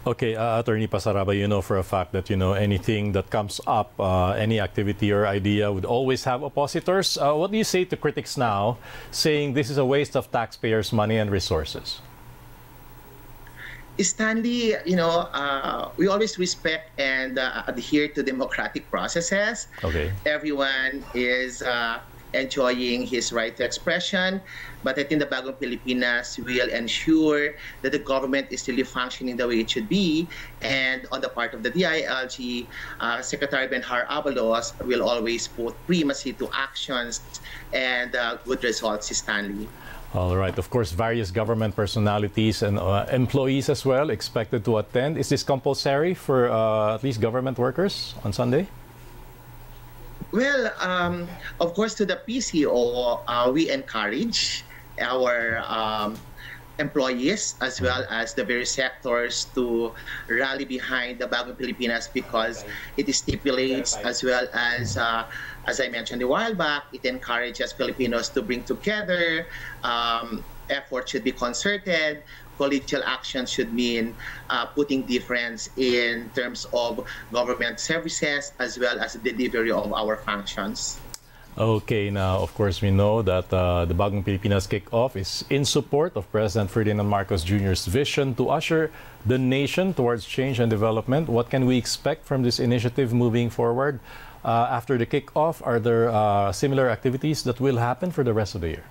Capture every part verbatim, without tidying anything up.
Okay, uh, Attorney Pasaraba, you know for a fact that, you know, anything that comes up, uh, any activity or idea would always have oppositors. Uh, what do you say to critics now saying this is a waste of taxpayers' money and resources? Stanley, you know, uh, we always respect and uh, adhere to democratic processes. Okay. Everyone is uh, enjoying his right to expression, but I think the Bagong Pilipinas will ensure that the government is really functioning the way it should be. And on the part of the D I L G, uh, Secretary Benhar Abalos will always put primacy to actions and uh, good results, Stanley. All right. Of course, various government personalities and uh, employees as well expected to attend. Is this compulsory for uh, at least government workers on Sunday? Well, um, of course, to the P C O, uh, we encourage our um, employees as well as the various sectors to rally behind the Bagong Pilipinas because it stipulates as well as, uh, as I mentioned a while back, it encourages Filipinos to bring together. Um, effort should be concerted. Collegial action should mean uh, putting difference in terms of government services as well as the delivery of our functions. Okay, now of course we know that uh, the Bagong Pilipinas Kickoff is in support of President Ferdinand Marcos Junior's vision to usher the nation towards change and development. What can we expect from this initiative moving forward? Uh, after the kickoff, are there uh, similar activities that will happen for the rest of the year?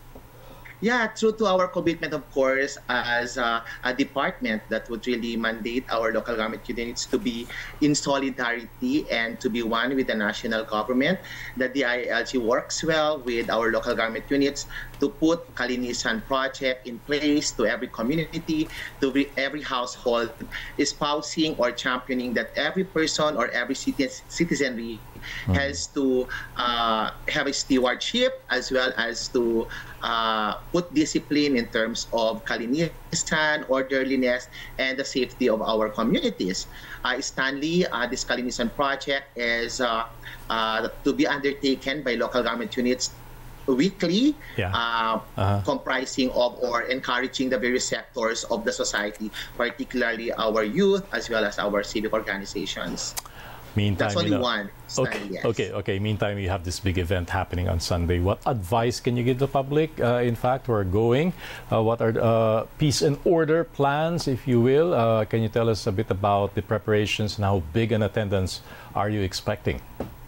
Yeah, true to our commitment, of course, as uh, a department that would really mandate our local government units to be in solidarity and to be one with the national government. The D I L G works well with our local government units to put Kalinisan project in place to every community, to every household, espousing or championing that every person or every citizenry mm-hmm. has to uh, have a stewardship as well as to uh, put discipline in terms of kalinisan, orderliness, and the safety of our communities. Uh, Stanley, uh, this Kalinisan project is uh, uh, to be undertaken by local government units weekly, yeah. uh, uh-huh. comprising of or encouraging the various sectors of the society, particularly our youth as well as our civic organizations. Meantime, That's only you know, one. Okay, yes. okay, okay. Meantime, you have this big event happening on Sunday. What advice can you give the public, uh, in fact, who are going? Uh, what are uh, peace and order plans, if you will? Uh, can you tell us a bit about the preparations and how big an attendance are you expecting?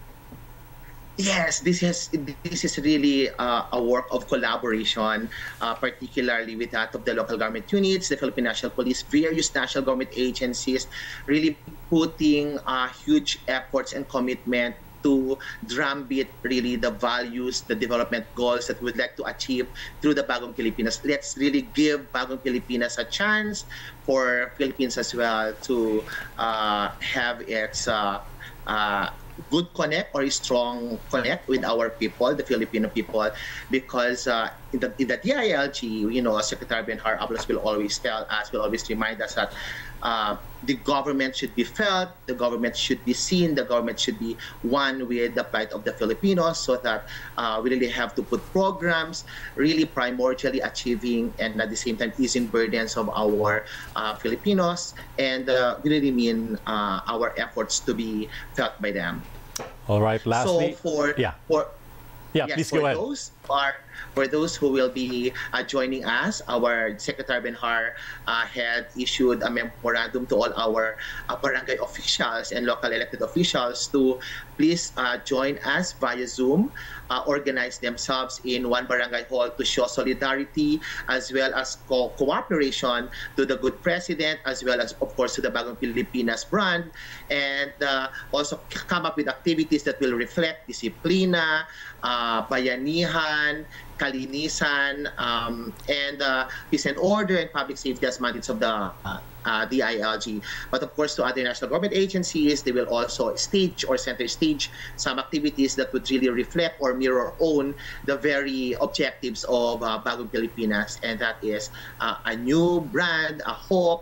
Yes, this is this is really uh, a work of collaboration, uh, particularly with that of the local government units, the Philippine National Police, various national government agencies, really putting uh, huge efforts and commitment to drumbeat really the values, the development goals that we'd like to achieve through the Bagong Pilipinas. Let's really give Bagong Pilipinas a chance for Philippines as well to uh, have its uh, uh, good connect or a strong connect with our people, the Filipino people, because uh, in, the, in the D I L G, you know, Secretary Benhar Abalos will always tell us, will always remind us that uh, the government should be felt, the government should be seen, the government should be one with the plight of the Filipinos, so that uh, we really have to put programs really primordially achieving and at the same time easing burdens of our uh, Filipinos, and uh, we really mean uh, our efforts to be felt by them. All right, lastly, so for yeah, for yeah, yes, please for go ahead. Those are for those who will be uh, joining us, our Secretary Benhar uh, had issued a memorandum to all our uh, barangay officials and local elected officials to please uh, join us via Zoom, uh, organize themselves in one barangay hall to show solidarity as well as co cooperation to the good president, as well as, of course, to the Bagong Pilipinas brand, and uh, also come up with activities that will reflect disiplina, uh, bayanihan, kalinisan, um, and uh, peace and order and public safety as mandates of the uh, uh, D I L G. But of course, to other national government agencies, they will also stage or center stage some activities that would really reflect or mirror own the very objectives of uh, Bagong Pilipinas, and that is uh, a new brand, a hope,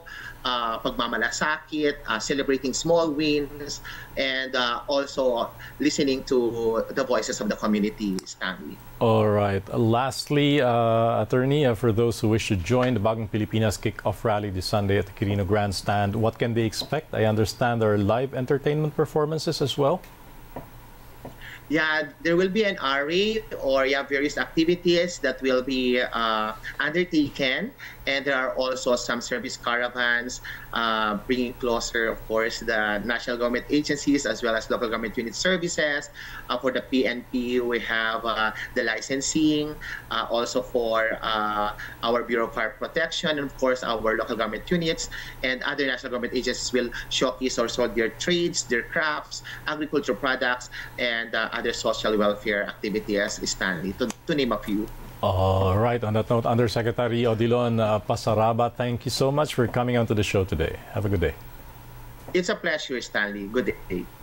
uh, pagmamalasakit, uh, celebrating small wins, and uh, also listening to the voices of the community, Stanley. All right. Lastly, uh, Attorney, uh, for those who wish to join the Bagong Pilipinas Kick-Off Rally this Sunday at the Quirino Grandstand, what can they expect? I understand there are live entertainment performances as well. Yeah, there will be an array or yeah, various activities that will be uh, undertaken. And there are also some service caravans uh, bringing closer, of course, the national government agencies as well as local government unit services. Uh, for the P N P, we have uh, the licensing, uh, also for uh, our Bureau of Fire Protection, and of course, our local government units and other national government agencies will showcase also their trades, their crafts, agricultural products, and uh, other social welfare activities, Stanley, to, to name a few. All right. On that note, Undersecretary Odilon uh, Pasaraba, thank you so much for coming on to the show today. Have a good day. It's a pleasure, Stanley. Good day.